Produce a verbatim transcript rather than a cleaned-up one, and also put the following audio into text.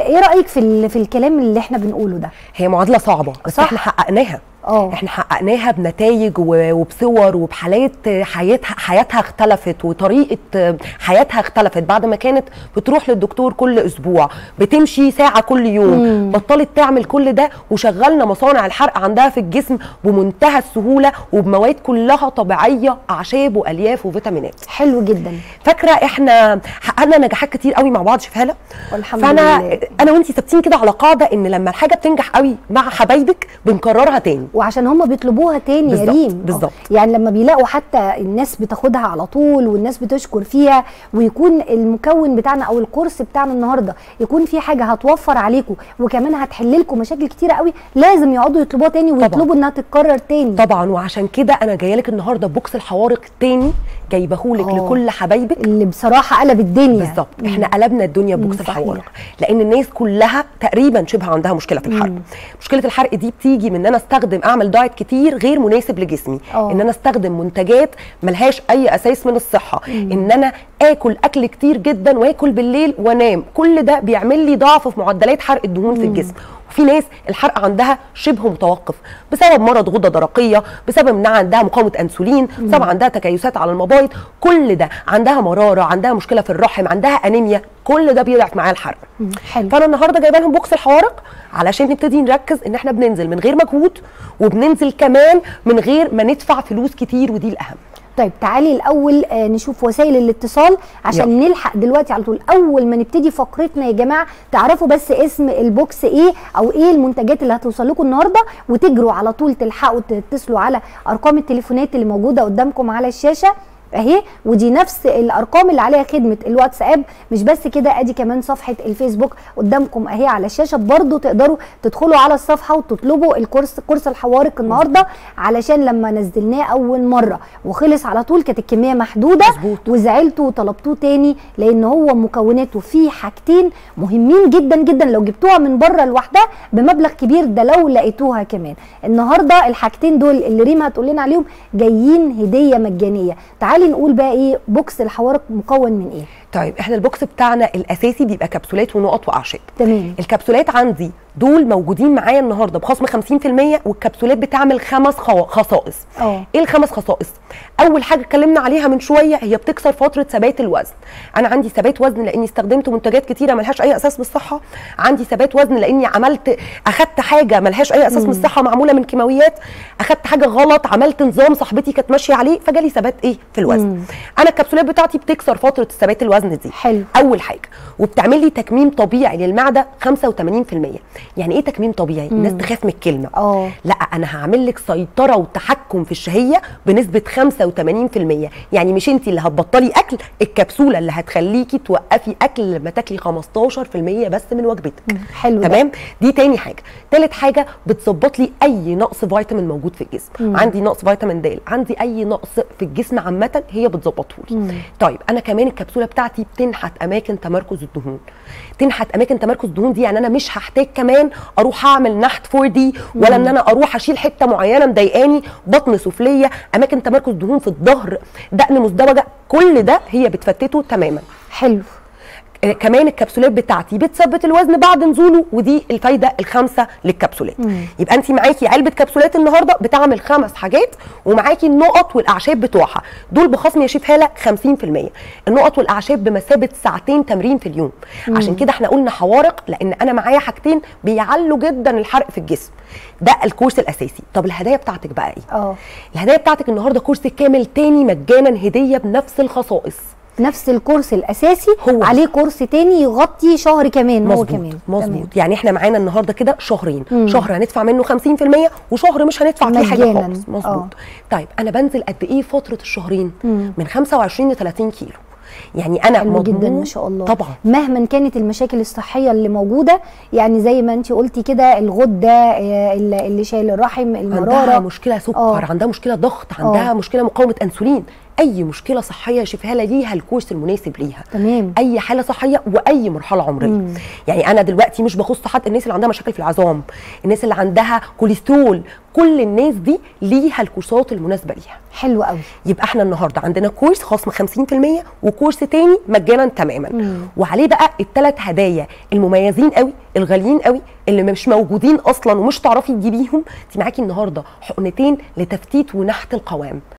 ايه رايك في في الكلام اللي احنا بنقوله ده؟ هي معادله صعبه بس صح؟ احنا حققناها. اه احنا حققناها بنتائج وبصور وبحالات حياتها حياتها اختلفت وطريقه حياتها اختلفت. بعد ما كانت بتروح للدكتور كل اسبوع، بتمشي ساعه كل يوم، مم. بطلت تعمل كل ده وشغلنا مصانع الحرق عندها في الجسم بمنتهى السهوله وبمواد كلها طبيعيه، اعشاب والياف وفيتامينات. حلو جدا. فاكره احنا حققنا نجاحات كتير قوي مع بعض شفها لها، والحمد فانا لله. انا وانتي ثابتين كده على قاعده ان لما الحاجه بتنجح قوي مع حبايبك بنكررها تاني، وعشان هم بيطلبوها تاني يا ريم. بالظبط. يعني لما بيلاقوا حتى الناس بتاخدها على طول والناس بتشكر فيها، ويكون المكون بتاعنا او الكورس بتاعنا النهارده يكون في حاجه هتوفر عليكم وكمان هتحل لكم مشاكل كتيره قوي، لازم يقعدوا يطلبوها تاني ويطلبوا انها تتكرر تاني. طبعا. وعشان كده انا جايه لك النهارده بوكس الحوارق تاني، جايبهولك لكل حبايبك اللي بصراحه قلب الدنيا. بالظبط. احنا قلبنا الدنيا بوكس الحوارق، لان الناس كلها تقريبا شبه عندها مشكله في الحرق. مم. مشكله الحرق دي بتيجي من ان انا استخدم اعمل دايت كتير غير مناسب لجسمي، أوه. ان انا استخدم منتجات ملهاش اي اساس من الصحه، مم. ان انا اكل اكل كتير جدا واكل بالليل وانام، كل ده بيعمل لي ضعف في معدلات حرق الدهون مم. في الجسم. وفي ناس الحرق عندها شبه متوقف بسبب مرض غده درقيه، بسبب انها عندها مقاومه انسولين، بسبب عندها تكيسات على المبايض، كل ده عندها مراره، عندها مشكله في الرحم، عندها انيميا، كل ده بيضعف معايا الحرق. حلو. فانا النهارده جايبه لهم بوكس الحوارق علشان نبتدي نركز ان احنا بننزل من غير مجهود، وبننزل كمان من غير ما ندفع فلوس كتير، ودي الاهم. طيب تعالي الاول آه نشوف وسائل الاتصال عشان يلا. نلحق دلوقتي على طول اول ما نبتدي فقرتنا يا جماعه، تعرفوا بس اسم البوكس ايه او ايه المنتجات اللي هتوصل لكم النهارده، وتجروا على طول تلحقوا تتصلوا على ارقام التليفونات اللي موجوده قدامكم على الشاشه اهي، ودي نفس الارقام اللي عليها خدمه الواتساب. مش بس كده، ادي كمان صفحه الفيسبوك قدامكم اهي على الشاشه، برضو تقدروا تدخلوا على الصفحه وتطلبوا الكورس كورس الحوارق النهارده، علشان لما نزلناه اول مره وخلص على طول كانت الكميه محدوده مزبوط. وزعلتوا وطلبتوه تاني، لان هو مكوناته فيه حاجتين مهمين جدا جدا لو جبتوها من بره لوحدها بمبلغ كبير، ده لو لقيتوها كمان. النهارده الحاجتين دول اللي ريما هتقول لنا عليهم جايين هديه مجانيه. تعالي نقول بقى ايه بوكس الحوارق مكون من ايه؟ طيب احنا البوكس بتاعنا الاساسي بيبقى كبسولات ونقط واعشاب. تمام. الكبسولات عندي دول موجودين معايا النهارده بخصم خمسين في المية، والكبسولات بتعمل خمس خصائص. اه ايه الخمس خصائص؟ اول حاجه اتكلمنا عليها من شويه، هي بتكسر فتره ثبات الوزن. انا عندي ثبات وزن لاني استخدمت منتجات كتيره ملهاش اي اساس بالصحه، عندي ثبات وزن لاني عملت اخدت حاجه ملهاش اي اساس بالصحه معموله من كيماويات، اخدت حاجه غلط، عملت نظام صاحبتي كانت ماشيه عليه فجالي ثبات ايه في الوزن. مم. انا الكبسولات بتاعتي بتكسر فتره ثبات الوزن دي. حلو. اول حاجه، وبتعمل لي تكميم طبيعي للمعده خمسة وثمانين في المية. يعني ايه تكميم طبيعي؟ مم. الناس تخاف من الكلمه. اه لا، انا هعمل لك سيطره وتحكم في الشهيه بنسبه خمسة وثمانين في المية. يعني مش انت اللي هتبطلي اكل، الكبسوله اللي هتخليكي توقفي اكل لما تاكلي خمستاشر في المية بس من وجبتك. حلو. تمام. دي تاني حاجه. تالت حاجه، بتظبط لي اي نقص فيتامين موجود في الجسم. مم. عندي نقص فيتامين د، عندي اي نقص في الجسم عامه هي بتظبطه لي. طيب انا كمان الكبسوله بتاعتي بتنحت اماكن تمركز الدهون. تنحت اماكن تمركز الدهون دي يعني انا مش هحتاج كمان اروح اعمل نحت فور دي، ولا ان انا اروح اشيل حته معينه مضايقاني، بطن سفليه، اماكن تمركز دهون في الظهر، دقن مزدوجه، كل ده هي بتفتته تماما. حلو. كمان الكبسولات بتاعتي بتثبت الوزن بعد نزوله، ودي الفايده الخامسه للكبسولات. مم. يبقى انت معاكي علبه كبسولات النهارده بتعمل خمس حاجات، ومعاكي النقط والاعشاب بتوعها دول بخصم يا شيف هاله خمسين في المية. النقط والاعشاب بمثابه ساعتين تمرين في اليوم. مم. عشان كده احنا قلنا حوارق، لان انا معايا حاجتين بيعلوا جدا الحرق في الجسم. ده الكورس الاساسي. طب الهدايا بتاعتك بقى ايه؟ اه الهدايا بتاعتك النهارده كورس كامل تاني مجانا هديه بنفس الخصائص. نفس الكورس الاساسي هو عليه كورس تاني يغطي شهر كمان. مزبوط. هو كمان مظبوط. يعني احنا معانا النهارده كده شهرين. مم. شهر هندفع منه خمسين في المية، وشهر مش هندفع فيه حاجه خالص. مظبوط. أوه. طيب انا بنزل قد ايه فتره الشهرين؟ مم. من خمسة وعشرين ل ثلاثين كيلو. يعني انا حلو جدا ما شاء الله. طبعا مهما كانت المشاكل الصحيه اللي موجوده، يعني زي ما انت قلتي كده، الغده اللي شايل الرحم، المراره، عندها مشكله سكر، أوه. عندها مشكله ضغط، عندها أوه. مشكله مقاومه انسولين، اي مشكله صحيه يا شيف هاله ليها الكورس المناسب ليها. تمام. اي حاله صحيه واي مرحله عمريه. مم. يعني انا دلوقتي مش بخص حد، الناس اللي عندها مشاكل في العظام، الناس اللي عندها كوليسترول، كل الناس دي ليها الكورسات المناسبه ليها. حلو قوي. يبقى احنا النهارده عندنا كورس خصم خمسين في المية وكورس تاني مجانا تماما. مم. وعليه بقى الثلاث هدايا المميزين قوي الغاليين قوي اللي مش موجودين اصلا ومش تعرفي تجيبيهم. انت معاكي النهارده حقنتين لتفتيت ونحت القوام.